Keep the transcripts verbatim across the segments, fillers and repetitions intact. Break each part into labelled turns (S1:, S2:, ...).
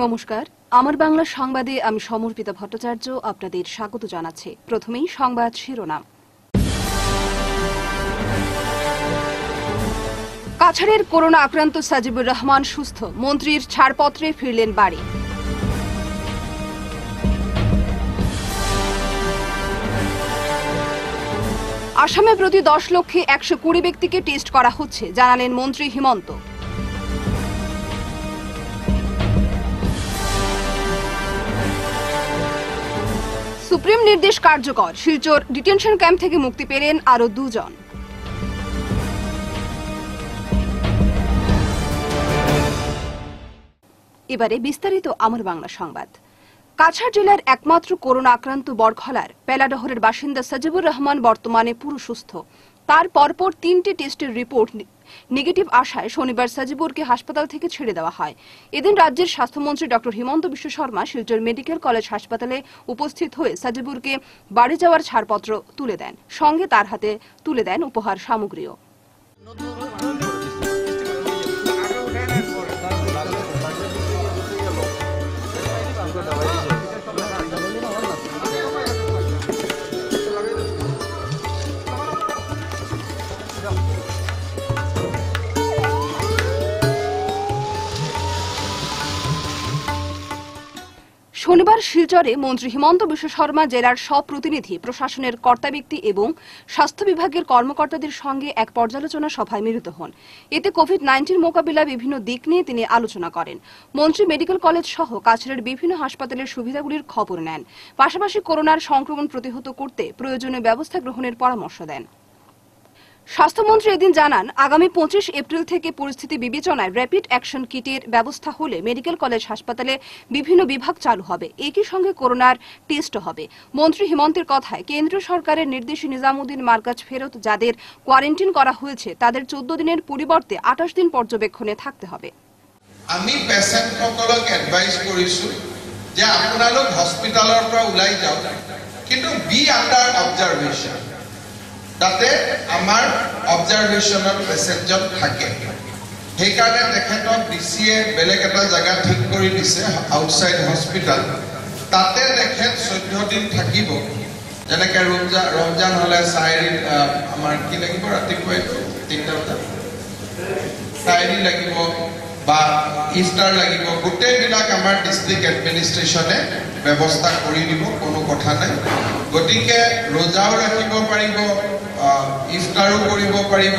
S1: নমস্কার, আমার বাংলা সংবাদে আমি সমর্পিতা ভট্টাচার্য আপনাদের স্বাগত জানাচ্ছি। প্রথমেই সংবাদ শিরোনাম। কাছাড়ের করোনা আক্রান্ত সাজিবুর রহমান সুস্থ, মন্ত্রীর ছাড়পত্রে ফিরলেন বাড়ি। আসামে প্রতি দশ লক্ষে একশো কুড়ি ব্যক্তিকে টেস্ট করা হচ্ছে, জানালেন মন্ত্রী হিমন্ত। সুপ্রিম নির্দেশ কার্যকর, শিলচর ডিটেনশন ক্যাম্প থেকে মুক্তি পেলেন আরো দুজন। এবারে বিস্তারিত আমার বাংলা সংবাদ। কাছাড় জেলার একমাত্র করোনা আক্রান্ত বরখলার পেলাডহরের বাসিন্দা সাজিবুর রহমান বর্তমানে পুরো সুস্থ। তার পরপর তিনটি টেস্টের রিপোর্ট নেগেটিভ আসায় শনিবার সাজিবুরকে হাসপাতাল থেকে ছেড়ে দেওয়া হয়। এদিন রাজ্যের স্বাস্থ্যমন্ত্রী doctor Himanta Biswa Sarma Silchar medical college হাসপাতালে উপস্থিত হয়ে সাজিবুরকে বাড়ি যাওয়ার ছাড়পত্র তুলে দেন, সঙ্গে তার হাতে তুলে দেন উপহার সামগ্রীও। শনিবার শিলচরে মন্ত্রী হিমন্ত বিশ্ব শর্মা জেলার সব প্রতিনিধি, প্রশাসনের কর্তা ব্যক্তি এবং স্বাস্থ্য বিভাগের কর্মকর্তাদের সঙ্গে এক পর্যালোচনা সভায় মিলিত হন। এতে কোভিড নাইন্টিন মোকাবিলা বিভিন্ন দিক নিয়ে তিনি আলোচনা করেন। মন্ত্রী মেডিকেল কলেজ সহ কাছাড়ের বিভিন্ন হাসপাতালের সুবিধাগুলির খবর নেন, পাশাপাশি করোনার সংক্রমণ প্রতিহত করতে প্রয়োজনীয় ব্যবস্থা গ্রহণের পরামর্শ দেন। স্বাস্থ্যমন্ত্রী এদিন জানান, আগামী পঁচিশ এপ্রিল থেকে পরিস্থিতি বিবেচনায় র্যাপিড অ্যাকশন কিটের ব্যবস্থা হলে মেডিকেল কলেজ হাসপাতালে বিভিন্ন বিভাগ চালু হবে, একই সঙ্গে করোনার টেস্ট হবে। মন্ত্রী হিমন্তের কথায়, কেন্দ্রীয় সরকারের নির্দেশে নিজামুদ্দিন মার্কাজ ফেরত যাদের কোয়ারেন্টাইন করা হয়েছে তাদের চোদ্দ দিনের পরিবর্তে আঠাশ দিন পর্যবেক্ষণে থাকতে হবে।
S2: আমি পেশেন্টসকলক এডভাইস কৰিছো যে আপোনালোক হস্পিটালৰ পৰা ওলাই যাওক, কিন্তু বি আন্ডাৰ অবজাৰভেশ্যন, তাতে আমাৰ অবজাৰভেশ্যনত পেচেণ্টজন থাকে। সেইকাৰণে তেখেতক ডিচিয়ে বেলেগ এটা জেগা ঠিক কৰি দিছে আউটসাইড হস্পিটাল, তাতে তেখেত চৈধ্য দিন থাকিব। যেনেকে ৰমজান ৰমজান হলে চাৰি আমাৰ কি লাগিব, ৰাতিপুৱাই তিনিটা বজাত চাৰি লাগিব বা ইষ্টাৰ লাগিব, গোটেইবিলাক আমাৰ ডিষ্ট্ৰিক্ট এডমিনিষ্ট্ৰেশ্যনে ব্যৱস্থা কৰি দিব, কোনো কথা নাই। গতিকে ৰোজাও ৰাখিব পাৰিব, ইফতাৰো কৰিব পাৰিব,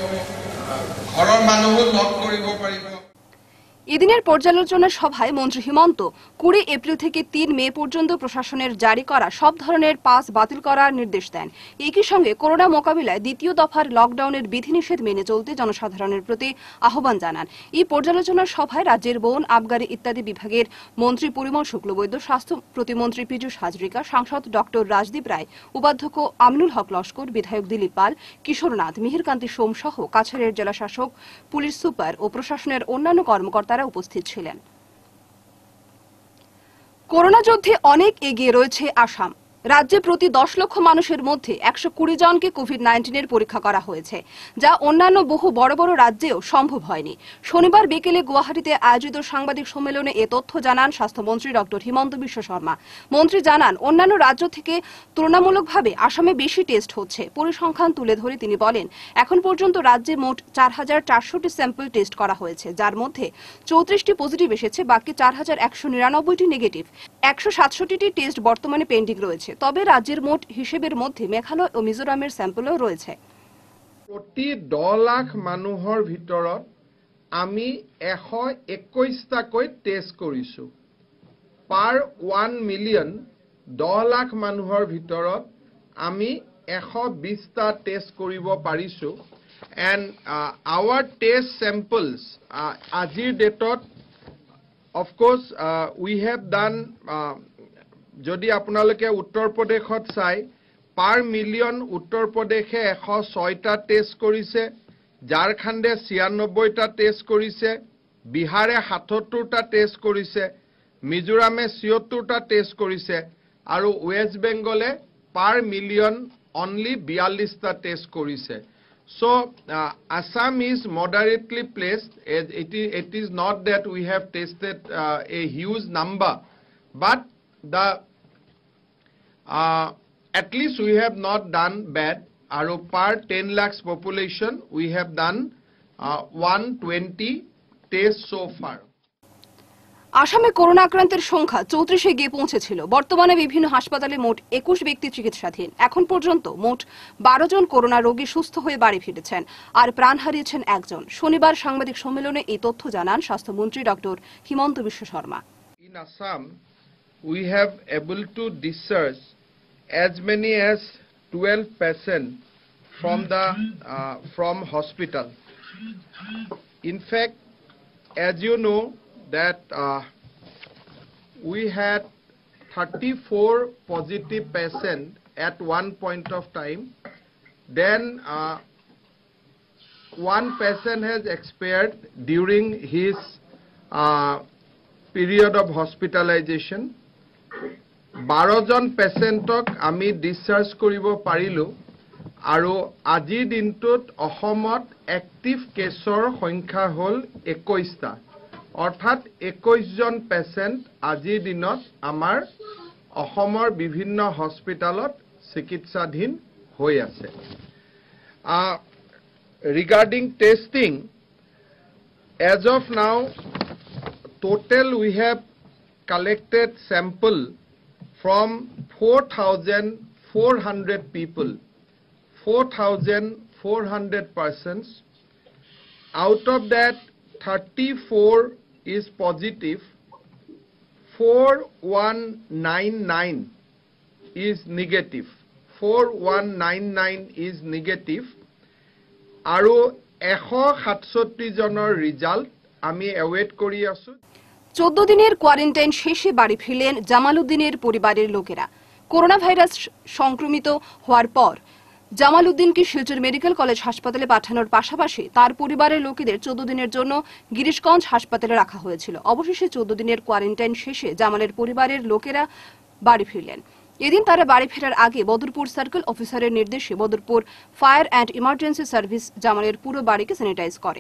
S2: ঘৰৰ মানুহো লগ কৰিব পাৰিব।
S1: এদিনের পর্যালোচনা সভায় মন্ত্রী হিমন্ত কুড়ি এপ্রিল থেকে তিন মে পর্যন্ত প্রশাসনের জারি করা সব ধরনের পাস বাতিল করার নির্দেশ দেন। একই সঙ্গে করোনা মোকাবিলায় দ্বিতীয় দফার লকডাউনের বিধিনিষেধ মেনে চলতে জনসাধারণের প্রতি আহ্বান জানান। এই পর্যালোচনা সভায় রাজ্যের বন, আবগারি ইত্যাদি বিভাগের মন্ত্রী পরিমল শুক্লবৈদ্য, স্বাস্থ্য প্রতিমন্ত্রী পীযূষ হাজরিকা, সাংসদ ডক্টর রাজদীপ রায়, উপাধ্যক্ষ আমিনুল হক লস্কর, বিধায়ক দিলীপ পাল, কিশোরনাথ, মিহিরকান্তি সোম সহ কাছাড়ের জেলাশাসক, পুলিশ সুপার ও প্রশাসনের অন্যান্য কর্মকর্তা উপস্থিত ছিলেন। করোনা যুদ্ধে অনেক এগিয়ে রয়েছে আসাম। রাজ্যে প্রতি দশ লক্ষ মানুষের মধ্যে একশো কুড়ি জনকে কোভিড নাইন্টিনের পরীক্ষা করা হয়েছে, যা অন্যান্য বহু বড় বড় রাজ্যেও সম্ভব হয়নি। শনিবার বিকেলে গুয়াহাটিতে আয়োজিত সাংবাদিক সম্মেলনে এ তথ্য জানান স্বাস্থ্যমন্ত্রী ডক্টর হিমন্ত বিশ্ব শর্মা। মন্ত্রী জানান, অন্যান্য রাজ্য থেকে তুলনামূলকভাবে আসামে বেশি টেস্ট হচ্ছে। পরিসংখ্যান তুলে ধরে তিনি বলেন, এখন পর্যন্ত রাজ্যে মোট চার হাজার চারশোটি স্যাম্পল টেস্ট করা হয়েছে, যার মধ্যে চৌত্রিশটি পজিটিভ এসেছে, বাকি চার হাজার একশো নিরানব্বইটি নেগেটিভ। একশো সাতষট্টিটি টেস্ট বর্তমানে পেন্ডিং রয়েছে। তবে রাজ্যের মোট হিসেবের মধ্যে মেঘালয় ও মিজোরামের স্যাম্পলও রয়েছে।
S3: প্রতি দহ লাখ মানুহৰ ভিতৰত আমি এশ একৈশটাকৈ টেষ্ট কৰিছো। পাৰ ওৱান মিলিয়ন দহ লাখ মানুহৰ ভিতৰত আমি এশ বিশটা টেষ্ট কৰিব পাৰিছো। এণ্ড আৱাৰ টেষ্ট চেম্পলছ আজিৰ ডেটত অফকোৰ্স উই হেভ ডান, যদি আপোনালোকে উত্তৰ প্ৰদেশত চাই, পাৰ মিলিয়ন উত্তৰ প্ৰদেশে এশ ছয়টা টেষ্ট কৰিছে, ঝাৰখণ্ডে ছিয়ানব্বৈটা টেষ্ট কৰিছে, বিহাৰে সাতসত্তৰটা টেষ্ট কৰিছে, মিজোৰামে ছিয়ত্তৰটা টেষ্ট কৰিছে, আৰু ৱেষ্ট বেংগলে পাৰ মিলিয়ন অনলি বিয়াল্লিছটা টেষ্ট কৰিছে। So uh, Assam is moderately placed. It, it, is, it is not that we have tested uh, a huge number, but the uh, at least we have not done bad. Our per ten lakhs population, we have done uh, one hundred twenty tests so far.
S1: আসামে corona আক্রান্তের সংখ্যা চৌত্রিশে গিয়ে পৌঁছেছিল। বর্তমানে বিভিন্ন হাসপাতালে মোট একুশ ব্যক্তি চিকিৎসাধীন। এখন পর্যন্ত মোট বারো জন করোনা রোগী সুস্থ হয়ে বাড়ি ফিরেছেন, আর প্রাণ হারিয়েছেন একজন। শনিবার সাংবাদিক সম্মেলনে এই তথ্য জানান স্বাস্থ্যমন্ত্রী doctor Himanta Biswa Sarma.
S3: In Assam, we have able to discharge as many as twelve patients from the uh, from hospital. In fact, as you know, that uh, we had thirty-four positive patients at one point of time. Then uh, one patient has expired during his uh, period of hospitalization. বারো জন পেচেণ্টক আমি ডিসচাৰ্জ কৰিব পাৰিলোঁ, আৰু আজিৰ দিনটোত অসমত active কেছৰ সংখ্যা হ'ল একৈশটা, অৰ্থাৎ একৈশ জন পেচেণ্ট আজিৰ দিনত আমাৰ অসমৰ বিভিন্ন হস্পিটালত চিকিৎসাধীন হৈ আছে। Regarding testing, as of now total we have collected sample from four thousand four hundred people, four thousand four hundred persons. Out of that, thirty-four is positive, four thousand one hundred ninety-nine is negative, four thousand one hundred ninety-nine is negative, aru one hundred seventy-seven জনৰ result আমি await কৰি আছো।
S1: চোদ্দ দিনের quarantine শেষে বাড়ি ফিরলেন জামালউদ্দিনের পরিবারের লোকেরা। করোনা ভাইরাস সংক্রমিত হওয়ার পর জামালউদ্দিনকে শিলচর মেডিকেল কলেজ হাসপাতালে পাঠানোর পাশাপাশি তার পরিবারের লোকেদের চোদ্দ দিনের জন্য গিরিশগঞ্জ হাসপাতালে রাখা হয়েছিল। অবশেষে চোদ্দ দিনের কোয়ারেন্টাইন শেষে জামালের পরিবারের লোকেরা বাড়ি ফিরলেন। এদিন তারা বাড়ি ফেরার আগে বদরপুর সার্কেল অফিসারের নির্দেশে Badarpur fire and emergency service জামালের পুরো বাড়িকে স্যানিটাইজ করে।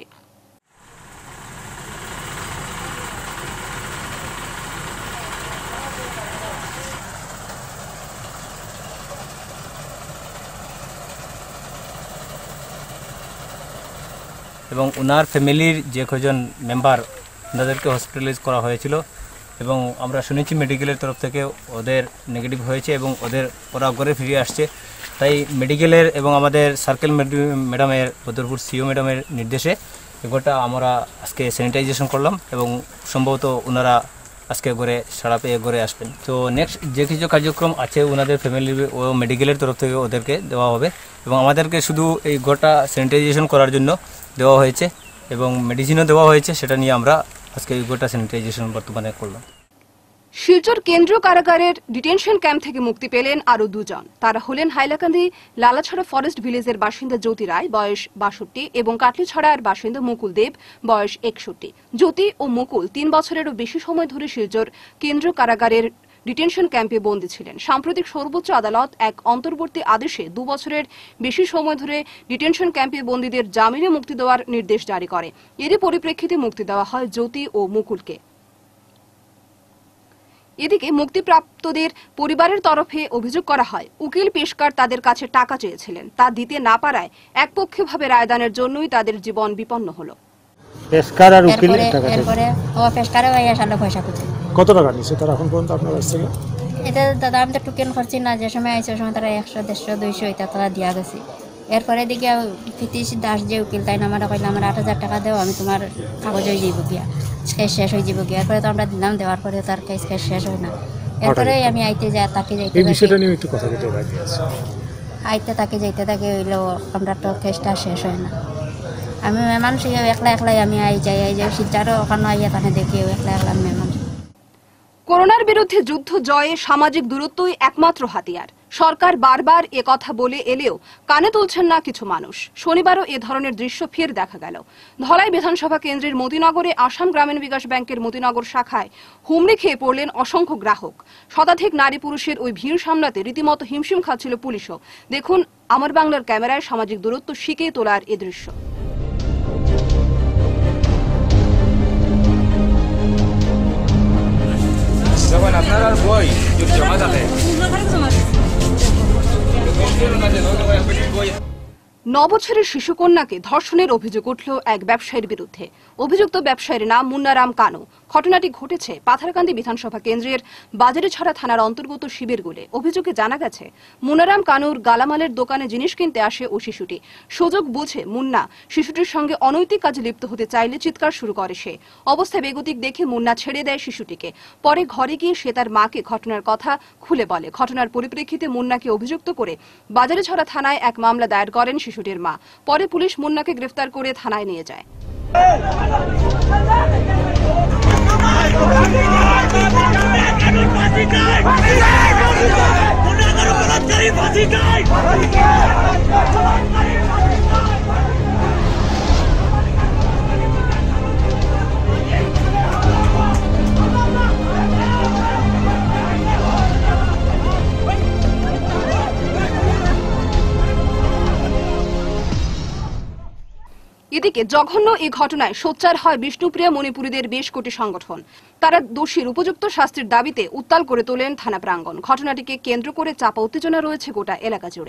S4: এবং ওনার ফ্যামিলির যে কজন মেম্বার ওনাদেরকে হসপিটালাইজ করা হয়েছিল, এবং আমরা শুনেছি মেডিকেলের তরফ থেকে ওদের নেগেটিভ হয়েছে এবং ওদের ওরা ঘরে ফিরে আসছে। তাই মেডিকেলের এবং আমাদের সার্কেল ম্যাডামের বদরপুর সিও ম্যাডামের নির্দেশে এগুলোটা আমরা আজকে স্যানিটাইজেশন করলাম এবং সম্ভবত ওনারা আজকে ঘরে সারা পেয়ে ঘরে আসবেন। তো নেক্সট যে কিছু কার্যক্রম আছে ওনাদের ফ্যামিলি ও মেডিকেলের তরফ থেকে ওদেরকে দেওয়া হবে, এবং আমাদেরকে শুধু এই ঘরটা স্যানিটাইজেশন করার জন্য দেওয়া হয়েছে এবং মেডিসিনও দেওয়া হয়েছে। সেটা নিয়ে আমরা আজকে এই ঘরটা স্যানিটাইজেশন বর্তমানে করলাম।
S1: শিলচর কেন্দ্রীয় কারাগারের ডিটেনশন ক্যাম্প থেকে মুক্তি পেলেন আরো দুজন। তারা হলেন হাইলাকান্দি লালাছড়া ফরেস্ট ভিলেজের বাসিন্দা জ্যোতি রায়, বয়স বাষট্টি, এবং কাটলিছড়ার বাসিন্দা মুকুল দেব, বয়স একষট্টি। জ্যোতি ও মুকুল তিন বছরেরও বেশি সময় ধরে শিলচর কেন্দ্রীয় কারাগারের ডিটেনশন ক্যাম্পে বন্দী ছিলেন। সাম্প্রতিক সর্বোচ্চ আদালত এক অন্তর্বর্তী আদেশে দু বছরের বেশি সময় ধরে ডিটেনশন ক্যাম্পে বন্দীদের জামিনে মুক্তি দেওয়ার নির্দেশ জারি করে। এরই পরিপ্রেক্ষিতে মুক্তি দেওয়া হয় জ্যোতি ও মুকুলকে। এদিকে মুক্তিপ্রাপ্তদের পরিবারের তরফে অভিযোগ করা হয় উকিল পেশকার তাদের কাছে টাকা চেয়েছিলেন, তা দিতে না পারায় একপক্ষীয়ভাবে রায়দানের জন্যই তাদের জীবন বিপন্ন হলো।
S5: পেশকার আর উকিল টাকা
S6: এরপরে ও পেশকারে ভাই আসলে পয়সা খুঁজে
S5: কত টাকা নিছে তারা এখন পর্যন্ত আপনার কাছ থেকে?
S6: এটা দাদা আমি তো টোকেন করছি না, যে সময় আইসে সময় তারা একশো দেড়শো দুইশো এটা তারা দিয়া গেছে। এরপরে দিকে ফিতিশ দাস যে উকিল তাই না আমরা কইলাম আমার আট হাজার টাকা দেও, আমি তোমার কাগজ হয়ে যাইব গিয়া কেস শেষ হয়ে যাব গিয়া। এরপরে তো আমরা দিলাম, দেওয়ার পরে তার কেস কেস শেষ হয় না। এরপরে আমি আইতে যাই তাকে যাইতে
S5: এই বিষয়টা নিয়ে একটু কথা বলতে বাকি আছে।
S6: আইতে তাকে যাইতে তাকে হইলো আমরা তো কেসটা শেষ হয় না। আমি মেহমান সে একলা একলাই আমি আই যাই আই যাই শিলচারও ওখানে আইয়া তানে দেখি একলা একলা মেহমান।
S1: করোনার বিরুদ্ধে যুদ্ধ জয়ে সামাজিক দূরত্বই একমাত্র হাতিয়ার। সরকার বারবার এ কথা বলে এলেও কানে তুলছেন না কিছু মানুষ। শনিবারও এ ধরনের দৃশ্য ফের দেখা গেল। ধলাই বিধানসভা কেন্দ্রের মতিনগরে আসাম গ্রামীণ বিকাশ ব্যাংকের মতিনগর শাখায় হুমড়ি খেয়ে পড়লেন অসংখ্য গ্রাহক। শতাধিক নারী পুরুষের ওই ভিড় সামলাতে রীতিমতো হিমশিম খাচ্ছিল পুলিশও। দেখুন আমার বাংলার ক্যামেরায় সামাজিক দূরত্ব শিখে তোলার এ দৃশ্য।
S7: আপনারা বই জমা যাবে
S1: নবছরের শিশুকন্যাকে ধর্ষণের অভিযোগ উঠল এক ব্যবসায়ীর বিরুদ্ধে। অভিযুক্ত ব্যবসায়ীর নাম মুন্নারাম কানু। ঘটনাটি ঘটেছে পাথারকান্দি বিধানসভা কেন্দ্রের বাজারিছড়া থানার অন্তর্গত শিবিরগুলে। অভিযোগে জানা গেছে, মুন্নারাম কানুর গালামালের দোকানে জিনিস কিনতে আসে ও শিশুটি। সুযোগ বুঝে মুন্না শিশুটির সঙ্গে অনৈতিক কাজে লিপ্ত হতে চাইলে চিৎকার শুরু করে সে। অবস্থা বেগতিক দেখে মুন্না ছেড়ে দেয় শিশুটিকে। পরে ঘরে গিয়ে সে তার মাকে ঘটনার কথা খুলে বলে। ঘটনার পরিপ্রেক্ষিতে মুন্নাকে অভিযুক্ত করে বাজারিছড়া থানায় এক মামলা দায়ের করেন শিশুটির মা। পরে পুলিশ মুন্নাকে গ্রেফতার করে থানায় নিয়ে যায়। এদিকে জঘন্য এই ঘটনায় সোচ্চার হয় বিষ্ণুপ্রিয়া মণিপুরীদের বেশ কটি সংগঠন। তারা দোষীর উপযুক্ত শাস্তির দাবিতে উত্তাল করে তোলেন থানা প্রাঙ্গণ। ঘটনাটিকে কেন্দ্র করে চাপা উত্তেজনা রয়েছে গোটা এলাকা জুড়ে।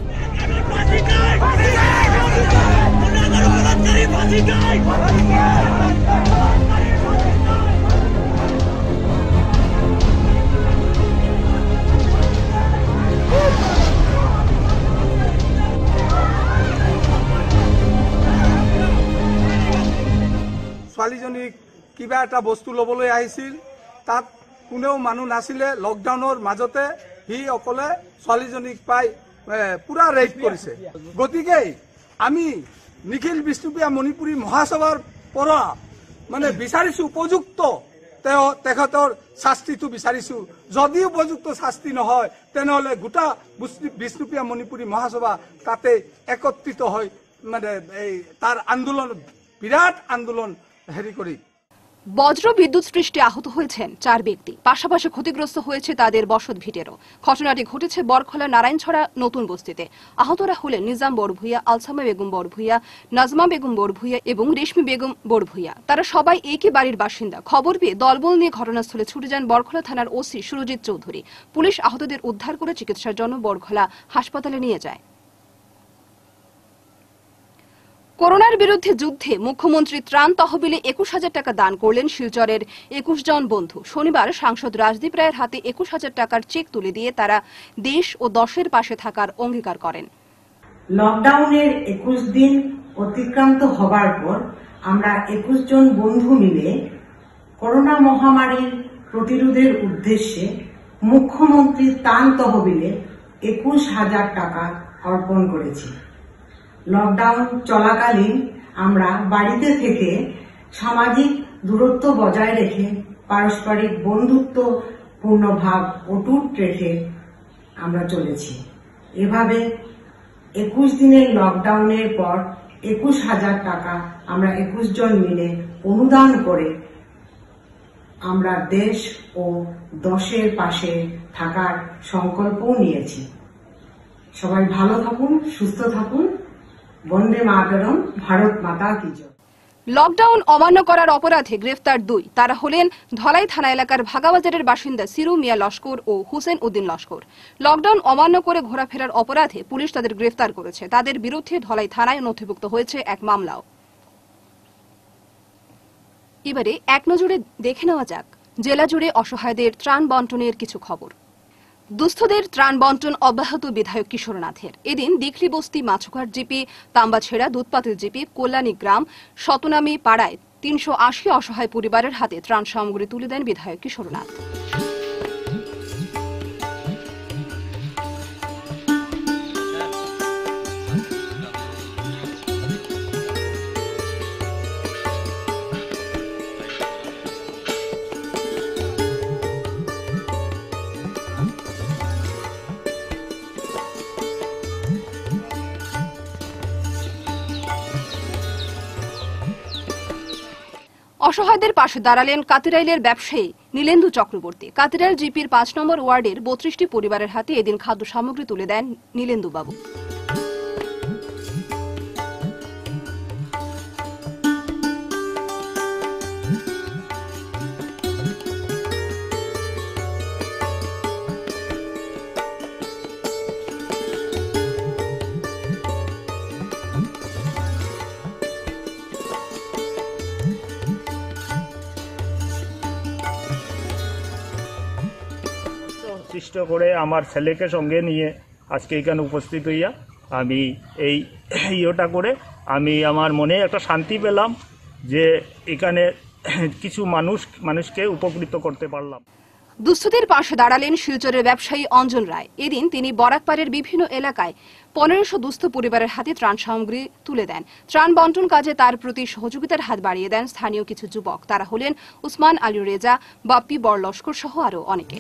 S8: ছোৱালীজনীক কিবা এটা বস্তু ল'বলৈ আহিছিল, তাত কোনেও মানুহ নাছিলে। লকডাউনৰ মাজতে সি অকলে ছোৱালীজনীক পাই পুৰা ৰেপ কৰিছে। গতিকে আমি নিখিল বিষ্ণুপ্ৰিয়া মণিপুৰী মহাসভাৰ পৰা মানে বিচাৰিছো উপযুক্ত তেওঁ তেখেতৰ শাস্তিটো বিচাৰিছো। যদি উপযুক্ত শাস্তি নহয় তেনেহ'লে গোটা বিষ্ণুপ্ৰিয়া মণিপুৰী মহাসভা তাতে একত্ৰিত হৈ মানে এই তাৰ আন্দোলন বিরাট আন্দোলন হেরি করি।
S1: বজ্র বিদ্যুৎ সৃষ্টি আহত হয়েছেন চার ব্যক্তি। পাশাপাশি ক্ষতিগ্রস্ত হয়েছে তাদের বসত ভিটেরও। ঘটনাটি ঘটেছে বরখলা নারায়ণছড়া নতুন বস্তিতে। আহতরা হলেন নিজাম বড়ভুইয়া, আলসামা বেগম বড়ভুইয়া, নাজমা বেগম বড়ভুইয়া এবং রেশমি বেগম বড়ভুইয়া। তারা সবাই একই বাড়ির বাসিন্দা। খবর পেয়ে দলবল নিয়ে ঘটনাস্থলে ছুটে যান বরখলা থানার ওসি সুরজিৎ চৌধুরী। পুলিশ আহতদের উদ্ধার করে চিকিৎসার জন্য বরখলা হাসপাতালে নিয়ে যায়। করোনার বিরুদ্ধে যুদ্ধে মুখ্যমন্ত্রী ত্রাণ তহবিলে একুশ হাজার টাকা দান করলেন শিলচরের একুশ জন বন্ধু। শনিবার সাংসদ রাজদীপ রায়ের হাতে একুশ হাজার টাকার চেক তুলে দিয়ে তারা দেশ ও দশের পাশে থাকার অঙ্গীকার করেন।
S9: লকডাউনের একুশ দিন অতিক্রান্ত হবার পর আমরা একুশ জন বন্ধু মিলে করোনা মহামারীর প্রতিরোধের উদ্দেশ্যে মুখ্যমন্ত্রী ত্রাণ তহবিলে একুশ হাজার টাকা অর্পণ করেছি। লকডাউন চলাকালীন আমরা বাড়িতে থেকে সামাজিক দূরত্ব বজায় রেখে পারস্পরিক বন্ধুত্বপূর্ণ ভাব অটুট রেখে আমরা চলেছি। এভাবে একুশ দিনের লকডাউনের পর একুশ হাজার টাকা আমরা একুশ জন মিলে অনুদান করে আমরা দেশ ও দশের পাশে থাকার সংকল্পও নিয়েছি। সবাই ভালো থাকুন, সুস্থ থাকুন। বন্দে মাতরম, ভারত মাতা কি জয়।
S1: লকডাউন অমান্য করার অপরাধে গ্রেফতার দুই। তারা হলেন ধলাই থানা এলাকার ভাগাবাজারের বাসিন্দা সিরু মিয়া লস্কর ও হুসেন উদ্দিন লস্কর। লকডাউন অমান্য করে ঘোরাফেরার অপরাধে পুলিশ তাদের গ্রেফতার করেছে। তাদের বিরুদ্ধে ধলাই থানায় নথিভুক্ত হয়েছে এক মামলাও। এবারে এক নজরে দেখে নেওয়া যাক জেলা জুড়ে অসহায়দের ত্রাণ বন্টনের কিছু খবর। দুস্থদের ত্রাণ বন্টন অব্যাহত বিধায়ক কিশোরনাথের। এদিন দিখলি বস্তি, মাছঘাট জিপি, তাম্বাছেড়া, দুধপাতিল জিপি, কল্যাণী গ্রাম, শতনামী পাড়ায় তিনশো আশি অসহায় পরিবারের হাতে ত্রাণ সামগ্রী তুলে দেন বিধায়ক কিশোরনাথ। অসহায়দের পাশে দাঁড়ালেন কাতিরাইলের ব্যবসায়ী নীলেন্দু চক্রবর্তী। কাতিরাইল জিপির পাঁচ নম্বর ওয়ার্ডের বত্রিশটি পরিবারের হাতে এদিন খাদ্য সামগ্রী তুলে দেন নীলেন্দু বাবু।
S10: সচেষ্ট করে আমার ছেলেকে সঙ্গে নিয়ে আজকে এখানে উপস্থিত হইয়া আমি এই ইয়েটা করে আমি আমার মনে একটা শান্তি পেলাম যে এখানে কিছু মানুষ মানুষকে উপকৃত করতে পারলাম।
S1: দুস্থদের পাশে দাঁড়ালেন শিলচরের ব্যবসায়ী অঞ্জন রায়। এদিন তিনি বরাকপাড়ের বিভিন্ন এলাকায় পনেরোশো দুস্থ পরিবারের হাতে ত্রাণ সামগ্রী তুলে দেন। ত্রাণ বন্টন কাজে তার প্রতি সহযোগিতার হাত বাড়িয়ে দেন স্থানীয় কিছু যুবক। তারা হলেন উসমান আলী রেজা, বাপ্পি বড়লস্কর সহ আরও অনেকে।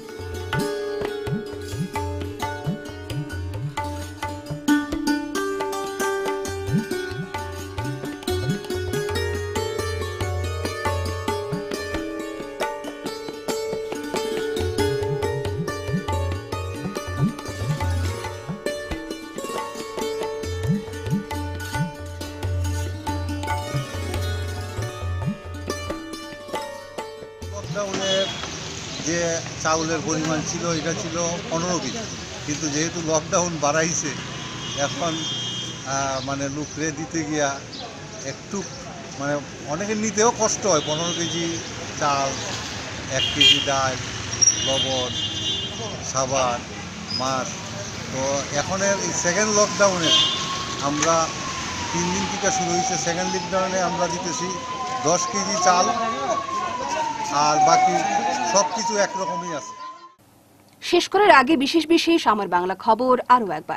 S11: লকডাউনের যে চাউলের পরিমাণ ছিল এটা ছিল পনেরো কেজি, কিন্তু যেহেতু লকডাউন বাড়াইছে এখন মানে লোকরে দিতে গিয়া একটু মানে অনেকের নিতেও কষ্ট হয়। পনেরো কেজি চাল, এক কেজি ডাল, লবণ, সাবান, মাছ। তো এখনের এই সেকেন্ড লকডাউনে আমরা তিন দিন থেকে শুরু হয়েছে, সেকেন্ড লকডাউনে আমরা দিতেছি দশ কেজি চাল, আর বাকি সব কিছু একরকমই আছে।
S1: শেষ করার আগে বিশেষ বিশেষ আমার বাংলা খবর আরও একবার।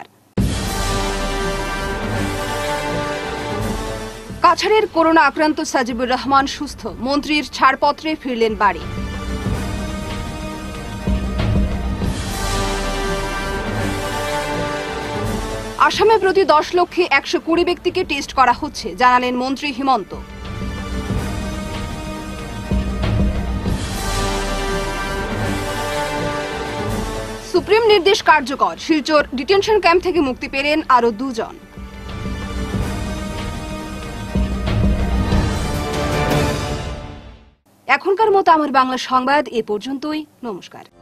S1: কাছাড়ের করোনা আক্রান্ত সাজিবুর রহমান সুস্থ, মন্ত্রীর ছাড়পত্রে ফিরলেন বাড়ি। আসামে প্রতি দশ লক্ষে একশো কুড়ি ব্যক্তিকে টেস্ট করা হচ্ছে, জানালেন মন্ত্রী হিমন্ত। সুপ্রিম নির্দেশ কার্যকর, শিলচর ডিটেনশন ক্যাম্প থেকে মুক্তি পেলেন আরো দুজন। এখনকার মতো আমার বাংলা সংবাদ এ পর্যন্তই। নমস্কার।